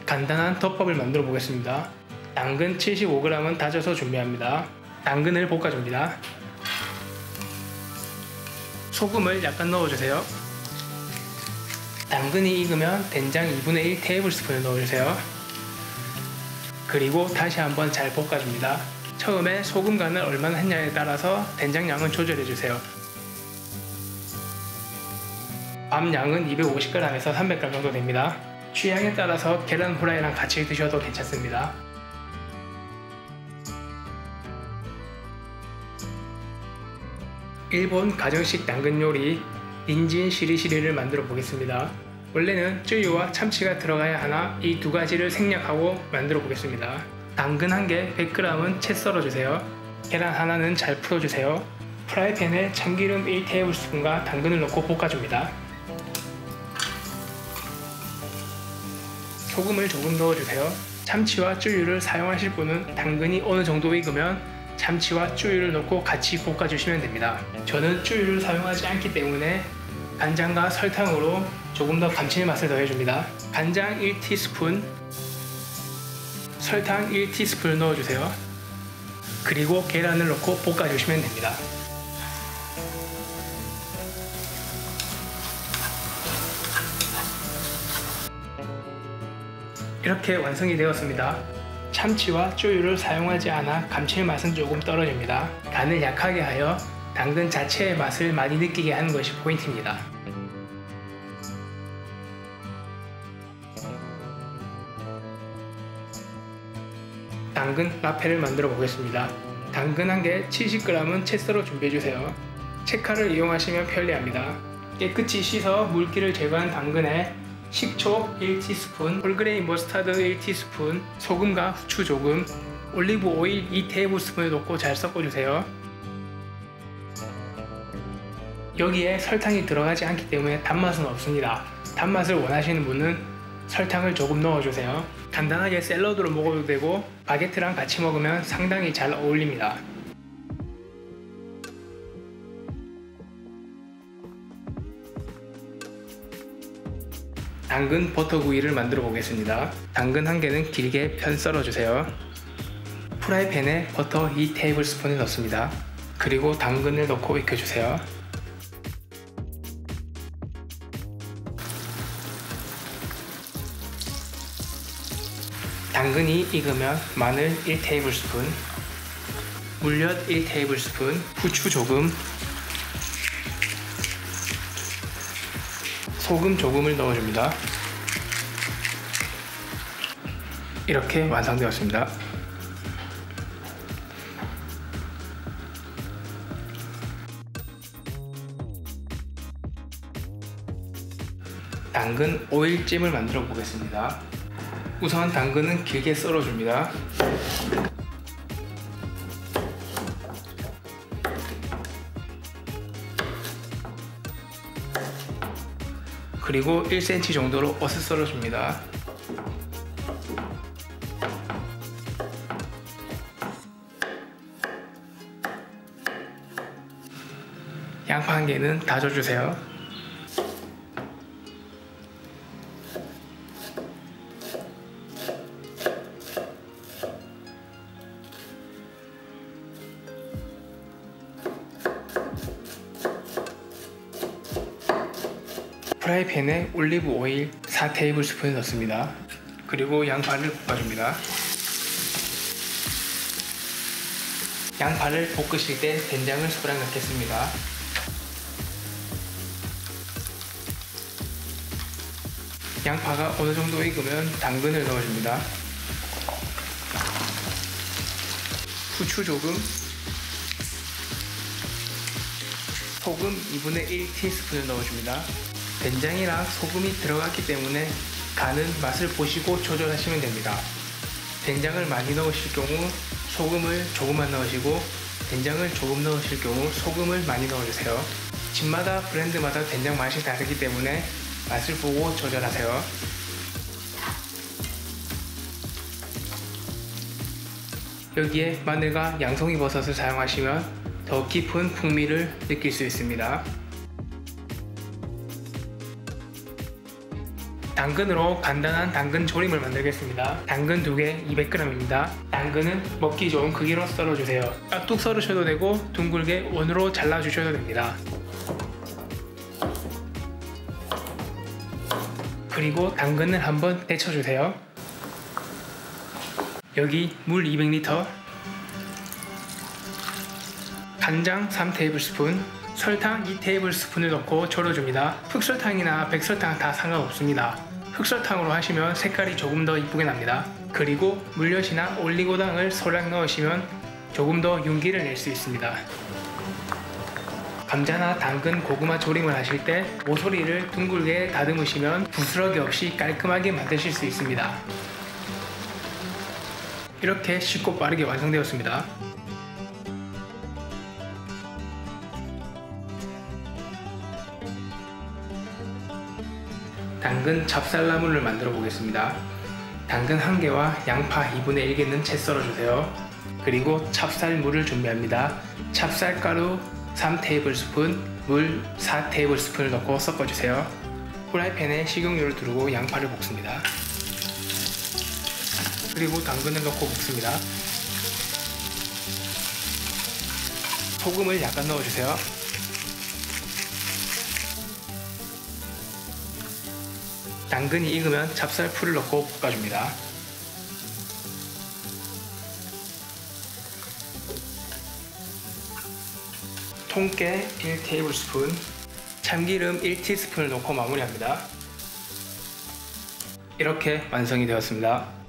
간단한 덮밥을 만들어 보겠습니다. 당근 75g은 다져서 준비합니다. 당근을 볶아줍니다. 소금을 약간 넣어주세요. 당근이 익으면 된장 2분의 1 테이블스푼을 넣어주세요. 그리고 다시 한번 잘 볶아줍니다. 처음에 소금 간을 얼마나 했냐에 따라서 된장 양은 조절해주세요. 밥 양은 250g에서 300g 정도 됩니다. 취향에 따라서 계란 후라이랑 같이 드셔도 괜찮습니다. 일본 가정식 당근 요리 닌진 시리시리를 만들어 보겠습니다. 원래는 쯔유와 참치가 들어가야 하나 이 두 가지를 생략하고 만들어 보겠습니다. 당근 1개 100g은 채 썰어주세요. 계란 하나는 잘 풀어주세요. 프라이팬에 참기름 1테이블스푼과 당근을 넣고 볶아줍니다. 소금을 조금 넣어주세요. 참치와 쯔유를 사용하실 분은 당근이 어느 정도 익으면 참치와 쯔유를 넣고 같이 볶아주시면 됩니다. 저는 쯔유를 사용하지 않기 때문에 간장과 설탕으로 조금 더 감칠맛을 더해줍니다. 간장 1티스푼, 설탕 1티스푼을 넣어주세요. 그리고 계란을 넣고 볶아주시면 됩니다. 이렇게 완성이 되었습니다. 참치와 쯔유를 사용하지 않아 감칠맛은 조금 떨어집니다. 간을 약하게 하여 당근 자체의 맛을 많이 느끼게 하는 것이 포인트입니다. 당근 라페를 만들어 보겠습니다. 당근 1개 70g은 채 썰어 준비해주세요. 채칼을 이용하시면 편리합니다. 깨끗이 씻어 물기를 제거한 당근에 식초 1티스푼, 홀그레인 머스타드 1티스푼, 소금과 후추 조금, 올리브 오일 2테이블스푼을 넣고 잘 섞어주세요. 여기에 설탕이 들어가지 않기 때문에 단맛은 없습니다. 단맛을 원하시는 분은 설탕을 조금 넣어주세요. 간단하게 샐러드로 먹어도 되고 바게트랑 같이 먹으면 상당히 잘 어울립니다. 당근 버터구이를 만들어 보겠습니다. 당근 1개는 길게 편 썰어주세요. 프라이팬에 버터 2테이블스푼을 넣습니다. 그리고 당근을 넣고 익혀주세요. 당근이 익으면 마늘 1테이블스푼, 물엿 1테이블스푼, 후추 조금, 소금 조금을 넣어줍니다. 이렇게 완성되었습니다. 당근 오일찜을 만들어 보겠습니다. 우선 당근은 길게 썰어줍니다. 그리고 1cm 정도로 어슷 썰어줍니다. 양파 1개는 다져주세요. 프라이팬에 올리브 오일 4테이블스푼을 넣습니다. 그리고 양파를 볶아줍니다. 양파를 볶으실 때 된장을 소량 넣겠습니다. 양파가 어느 정도 익으면 당근을 넣어줍니다. 후추 조금, 소금 2분의 1 티스푼을 넣어줍니다. 된장이랑 소금이 들어갔기 때문에 간은 맛을 보시고 조절하시면 됩니다. 된장을 많이 넣으실 경우 소금을 조금만 넣으시고 된장을 조금 넣으실 경우 소금을 많이 넣어주세요. 집마다 브랜드마다 된장 맛이 다르기 때문에 맛을 보고 조절하세요. 여기에 마늘과 양송이버섯을 사용하시면 더 깊은 풍미를 느낄 수 있습니다. 당근으로 간단한 당근 조림을 만들겠습니다. 당근 2개 200g입니다. 당근은 먹기 좋은 크기로 썰어주세요. 깍둑 썰으셔도 되고 둥글게 원으로 잘라주셔도 됩니다. 그리고 당근을 한번 데쳐주세요. 여기 물 200L, 간장 3테이블스푼, 설탕 2테이블스푼을 넣고 졸여줍니다. 흑설탕이나 백설탕 다 상관없습니다. 흑설탕으로 하시면 색깔이 조금 더 이쁘게 납니다. 그리고 물엿이나 올리고당을 소량 넣으시면 조금 더 윤기를 낼 수 있습니다. 감자나 당근, 고구마 조림을 하실 때 모서리를 둥글게 다듬으시면 부스러기 없이 깔끔하게 만드실 수 있습니다. 이렇게 쉽고 빠르게 완성되었습니다. 당근 찹쌀나물을 만들어 보겠습니다. 당근 1개와 양파 2분의 1개는 채 썰어주세요. 그리고 찹쌀물을 준비합니다. 찹쌀가루 3테이블스푼, 물 4테이블스푼을 넣고 섞어주세요. 프라이팬에 식용유를 두르고 양파를 볶습니다. 그리고 당근을 넣고 볶습니다. 소금을 약간 넣어주세요. 당근이 익으면 찹쌀풀을 넣고 볶아줍니다. 통깨 1테이블스푼, 참기름 1티스푼을 넣고 마무리합니다. 이렇게 완성이 되었습니다.